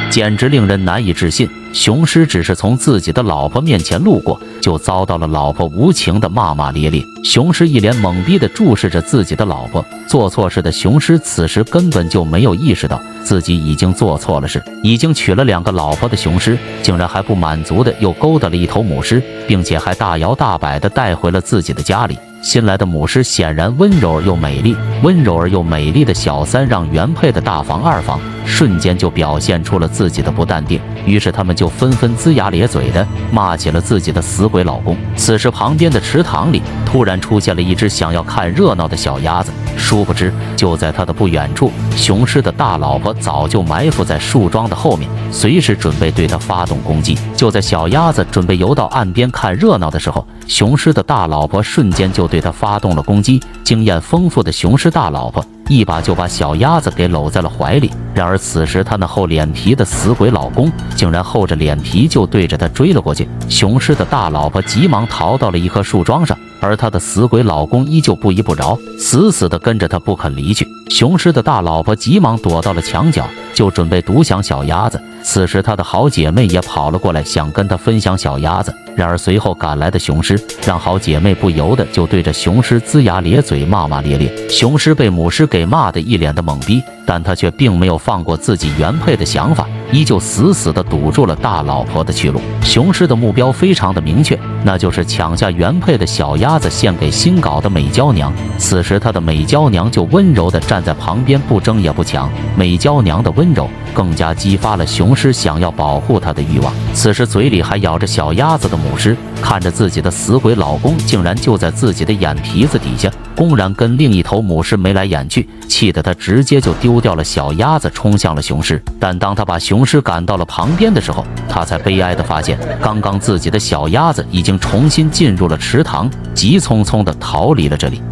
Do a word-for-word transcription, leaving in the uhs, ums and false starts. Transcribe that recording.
简直令人难以置信。雄狮只是从自己的老婆面前路过，就遭到了老婆无情的骂骂咧咧。雄狮一脸懵逼地注视着自己的老婆，做错事的雄狮此时根本就没有意识到自己已经做错了事。已经娶了两个老婆的雄狮，竟然还不满足的又勾搭了一头母狮，并且还大摇大摆地带回了自己的家里。新来的母狮显然温柔而又美丽，温柔而又美丽的小三让原配的大房二房瞬间就表现出了自己的不淡定，于是他们就纷纷龇牙咧嘴的骂起了自己的死鬼老公。此时旁边的池塘里突然出现了一只想要看热闹的小鸭子，殊不知就在它的不远处，雄狮的大老婆早就埋伏在树桩的后面，随时准备对它发动攻击。就在小鸭子准备游到岸边看热闹的时候，雄狮的大老婆瞬间就对它发动了攻击。经验丰富的雄狮大老婆一把就把小鸭子给搂在了怀里。然而此时他那厚脸皮的死鬼老公竟然厚着脸皮就对着他追了过去。雄狮的大老婆急忙逃到了一棵树桩上，而他的死鬼老公依旧不依不饶，死死地跟着他不肯离去。雄狮的大老婆急忙躲到了墙角，就准备独享小鸭子。此时她的好姐妹也跑了过来，想跟她分享小鸭子。然而随后赶来的雄狮让好姐妹不由得就对着雄狮龇牙咧嘴，骂骂咧咧。雄狮被母狮给骂得一脸的懵逼，但他却并没有放过自己原配的想法，依旧死死地堵住了大老婆的去路。雄狮的目标非常的明确，那就是抢下原配的小鸭子献给新搞的美娇娘。此时他的美娇娘就温柔地站在旁边，不争也不抢。美娇娘的温柔更加激发了雄狮想要保护她的欲望。此时嘴里还咬着小鸭子的母狮看着自己的死鬼老公竟然就在自己的眼皮子底下公然跟另一头母狮眉来眼去，气得他直接就丢掉了小鸭子，冲向了雄狮。但当他把雄狮赶到了旁边的时候，他才悲哀地发现刚刚自己的小鸭子已经重新进入了池塘，急匆匆地逃离了这里。